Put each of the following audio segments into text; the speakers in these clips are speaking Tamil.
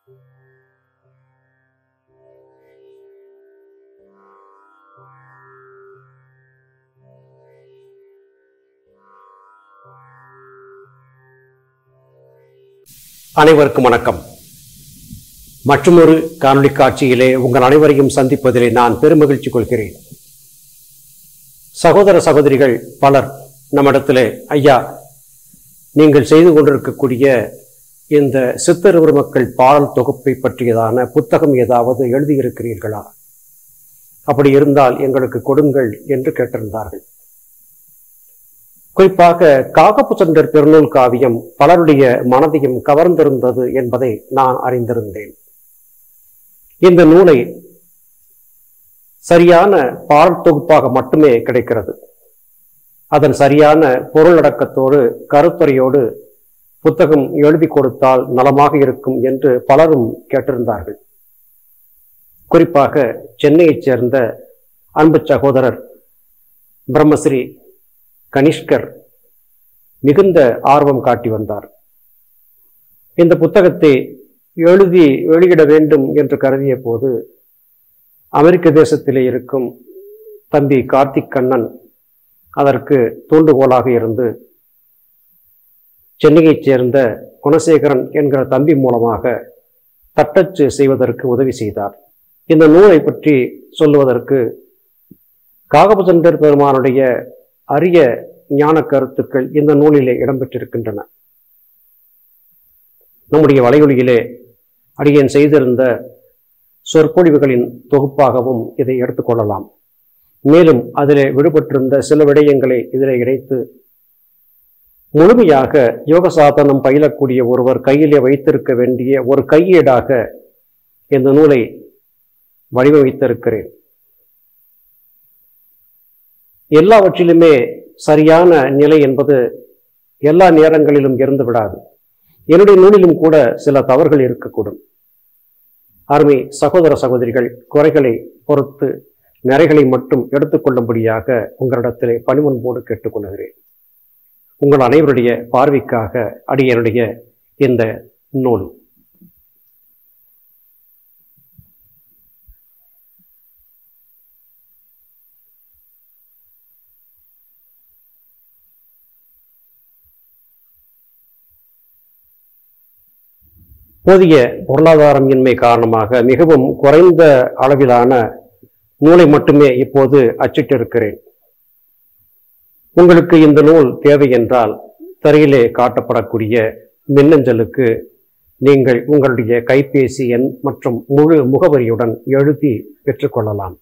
அனைவருக்கும் வணக்கம். மற்றொரு காணொளி காட்சியிலே உங்கள் அனைவரையும் சந்திப்பதிலே நான் பெருமகிழ்ச்சி கொள்கிறேன். சகோதர சகோதரிகள் பலர் நம்மிடத்திலே, ஐயா, நீங்கள் செய்து கொண்டிருக்கக்கூடிய இந்த சித்தர் பெருமக்கள் பாடல் தொகுப்பை பற்றியதான புத்தகம் ஏதாவது எழுதியிருக்கிறீர்களா? அப்படி இருந்தால் எங்களுக்கு கொடுங்கள் என்று கேட்டிருந்தார்கள். குறிப்பாக காகபுசந்தர் பெருநூல் காவியம் பலருடைய மனதையும் கவர்ந்திருந்தது என்பதை நான் அறிந்திருந்தேன். இந்த நூலை சரியான பாடல் தொகுப்பாக மட்டுமே கிடைக்கிறது. அதன் சரியான பொருளடக்கத்தோடு கருத்துரையோடு புத்தகம் எழுதி கொடுத்தால் நலமாக இருக்கும் என்று பலரும் கேட்டிருந்தார்கள். குறிப்பாக சென்னையைச் சேர்ந்த அன்பு சகோதரர் பிரம்மஸ்ரீ கனிஷ்கர் மிகுந்த ஆர்வம் காட்டி வந்தார். இந்த புத்தகத்தை எழுதி வெளியிட வேண்டும் என்று கருதிய போது அமெரிக்க தேசத்திலே இருக்கும் தம்பி கார்த்திக் கண்ணன் அதற்கு தூண்டுகோலாக இருந்து சென்னையைச் சேர்ந்த குணசேகரன் என்கிற தம்பி மூலமாக தட்டச்சு செய்வதற்கு உதவி செய்தார். இந்த நூலை பற்றி சொல்லுவதற்கு காகபுசந்தர் பெருமானுடைய அரிய ஞான கருத்துக்கள் இந்த நூலிலே இடம்பெற்றிருக்கின்றன. நம்முடைய வலையொலியிலே அடியேன் செய்திருந்த சொற்பொழிவுகளின் தொகுப்பாகவும் இதை எடுத்துக்கொள்ளலாம். மேலும் அதிலே விடுபட்டிருந்த சில விடயங்களை இதிலே இணைத்து முழுமையாக யோக சாதனம் பயிலக்கூடிய ஒருவர் கையிலே வைத்திருக்க வேண்டிய ஒரு கையேடாக இந்த நூலை வடிவமைத்திருக்கிறேன். எல்லாவற்றிலுமே சரியான நிலை என்பது எல்லா நேரங்களிலும் இருந்து விடாது. என்னுடைய நூலிலும் கூட சில தவறுகள் இருக்கக்கூடும். அருமை சகோதர சகோதரிகள், குறைகளை பொறுத்து நிறைகளை மட்டும் எடுத்துக்கொள்ளும்படியாக உங்களிடத்திலே பணிவன்போடு கேட்டுக்கொள்கிறேன். உங்கள் அனைவருடைய பார்வைக்காக அடியனுடைய இந்த நூல். போதிய பொருளாதாரம் இன்மை காரணமாக மிகவும் குறைந்த அளவிலான நூலை மட்டுமே இப்போது அச்சிட்டிருக்கிறேன். உங்களுக்கு இந்த நூல் தேவை என்றால் திரையிலே காட்டப்படக்கூடிய மின்னஞ்சலுக்கு நீங்கள் உங்களுடைய கைபேசி எண் மற்றும் முழு முகவரியுடன் எழுதி பெற்றுக்கொள்ளலாம்.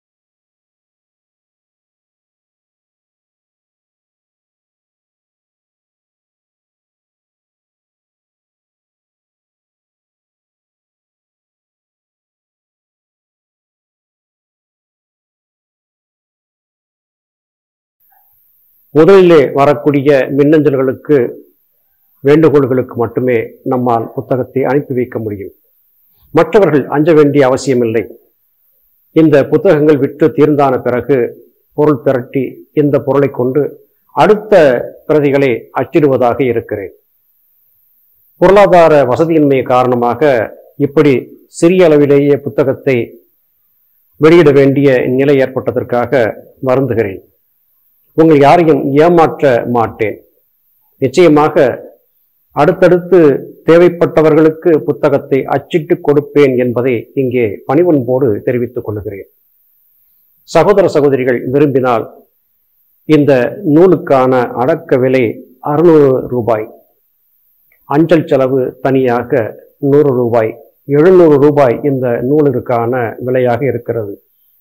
முதலிலே வரக்கூடிய மின்னஞ்சல்களுக்கு வேண்டுகோள்களுக்கு மட்டுமே நம்மால் புத்தகத்தை அனுப்பி வைக்க முடியும். மற்றவர்கள் அஞ்ச வேண்டிய அவசியமில்லை. இந்த புத்தகங்கள் விற்று தீர்ந்தான பிறகு பொருள் திரட்டி இந்த பொருளை கொண்டு அடுத்த பிரதிகளை அச்சிடுவதாக இருக்கிறேன். பொருளாதார வசதியின்மை காரணமாக இப்படி சிறிய அளவிலேயே புத்தகத்தை வெளியிட வேண்டிய நிலை ஏற்பட்டதற்காக வருந்துகிறேன். உங்கள் யாரையும் ஏமாற்ற மாட்டேன். நிச்சயமாக அடுத்தடுத்து தேவைப்பட்டவர்களுக்கு புத்தகத்தை அச்சிட்டு கொடுப்பேன் என்பதை இங்கே பணிவன்போடு தெரிவித்துக் கொள்கிறேன். சகோதர சகோதரிகள் விரும்பினால் இந்த நூலுக்கான அடக்க விலை 600 ரூபாய், அஞ்சல் செலவு தனியாக 100 ரூபாய், 700 ரூபாய் இந்த நூலிற்கான விலையாக இருக்கிறது.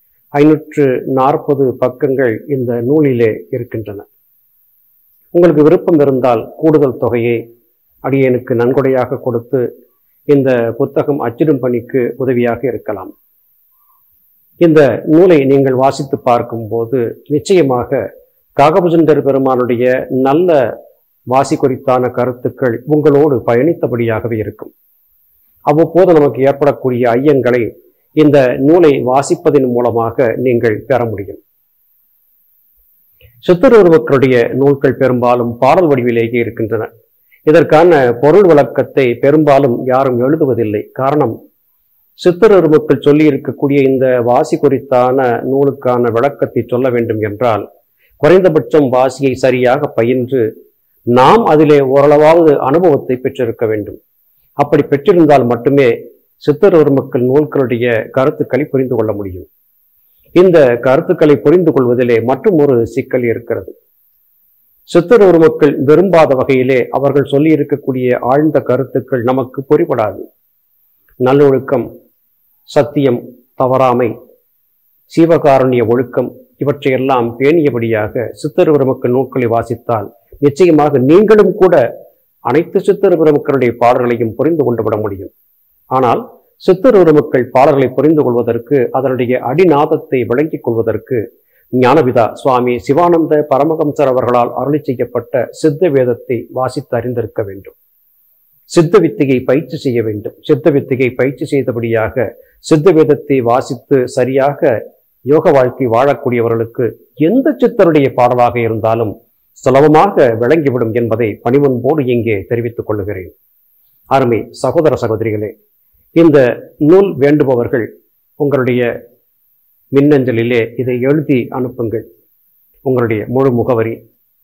540 பக்கங்கள் இந்த நூலிலே இருக்கின்றன. உங்களுக்கு விருப்பம் இருந்தால் கூடுதல் தொகையை அடியேனுக்கு நன்கொடையாக கொடுத்து இந்த புத்தகம் அச்சிடும் பணிக்கு உதவியாக இருக்கலாம். இந்த நூலை நீங்கள் வாசித்து பார்க்கும்போது நிச்சயமாக காகபுசந்தர் பெருமானுடைய நல்ல வாசி குறித்தான கருத்துக்கள் உங்களோடு பயணித்தபடியாகவே இருக்கும். அவ்வப்போது நமக்கு ஏற்படக்கூடிய ஐயங்களை இந்த நூலை வாசிப்பதன் மூலமாக நீங்கள் பெற முடியும். சித்தர் பெருமக்களுடைய நூல்கள் பெரும்பாலும் பாடல் வடிவிலேயே இருக்கின்றன. இதற்கான பொருள் விளக்கத்தை பெரும்பாலும் யாரும் எழுதுவதில்லை. காரணம், சித்தருமக்கள் சொல்லி இருக்கக்கூடிய இந்த வாசி குறித்தான நூலுக்கான விளக்கத்தை சொல்ல வேண்டும் என்றால் குறைந்தபட்சம் வாசியை சரியாக பயின்று நாம் அதிலே ஓரளவாவது அனுபவத்தை பெற்றிருக்க வேண்டும். அப்படி பெற்றிருந்தால் மட்டுமே சித்தருமக்கள் நூல்களுடைய கருத்துக்களை புரிந்து கொள்ள முடியும். இந்த கருத்துக்களை புரிந்து கொள்வதிலே மற்றும் ஒரு சிக்கல் இருக்கிறது. சித்தருமக்கள் விரும்பாத வகையிலே அவர்கள் சொல்லி இருக்கக்கூடிய ஆழ்ந்த கருத்துக்கள் நமக்கு புரிபடாது. நல்லொழுக்கம், சத்தியம், தவறாமை, சீவகாருண்ய ஒழுக்கம் இவற்றையெல்லாம் பேணியபடியாக சித்தருமக்கள் நூல்களை வாசித்தால் நிச்சயமாக நீங்களும் கூட அனைத்து சித்தருமக்களுடைய பாடல்களையும் புரிந்து கொண்டு விட முடியும். ஆனால் சித்தருமக்கள் பாடல்களை புரிந்து கொள்வதற்கு, அதனுடைய அடிநாதத்தை விளங்கிக் கொள்வதற்கு ஞானபிதா சுவாமி சிவானந்த பரமஹம்சர் அவர்களால் அருளி செய்யப்பட்ட சித்த வேதத்தை வாசித்து அறிந்திருக்க வேண்டும். சித்த வித்தியை பயிற்சி செய்ய வேண்டும். சித்த வித்தியை பயிற்சி செய்தபடியாக சித்த வேதத்தை வாசித்து சரியாக யோக வாழ்க்கை வாழக்கூடியவர்களுக்கு எந்த சித்தருடைய பாடலாக இருந்தாலும் சுலபமாக விளங்கிவிடும் என்பதை பணிவன்போடு இங்கே தெரிவித்துக் கொள்ளுகிறேன். அருமை சகோதர சகோதரிகளே, இந்த நூல் வேண்டுபவர்கள் உங்களுடைய மின்னஞ்சலிலே இதை எழுதி அனுப்புங்கள். உங்களுடைய முழு முகவரி,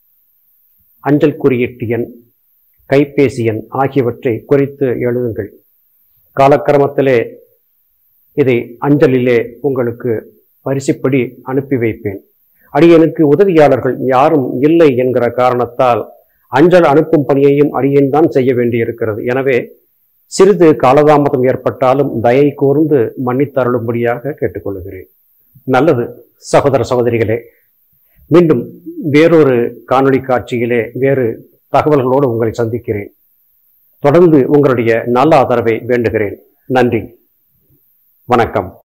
அஞ்சல் குறியீட்டு எண், கைபேசி எண் ஆகியவற்றை குறித்து எழுதுங்கள். காலக்கிரமத்திலே இதை அஞ்சலிலே உங்களுக்கு வரிசைப்படி அனுப்பி வைப்பேன். அடியனுக்கு உதவியாளர்கள் யாரும் இல்லை என்கிற காரணத்தால் அஞ்சல் அனுப்பும் பணியையும் அடியேன் தான் செய்ய வேண்டியிருக்கிறது. எனவே சிறிது காலதாமதம் ஏற்பட்டாலும் தயை கூர்ந்து மன்னித்தருளும்படியாக கேட்டுக்கொள்கிறேன். நல்லது சகோதர சகோதரிகளே, மீண்டும் வேறொரு காணொளி காட்சியிலே வேறு தகவல்களோடு உங்களை சந்திக்கிறேன். தொடர்ந்து உங்களுடைய நல்ல ஆதரவை வேண்டுகிறேன். நன்றி, வணக்கம்.